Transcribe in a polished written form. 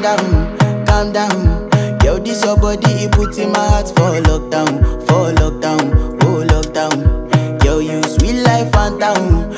calm down. Yo, this your body, it puts in my heart for lockdown, for lockdown.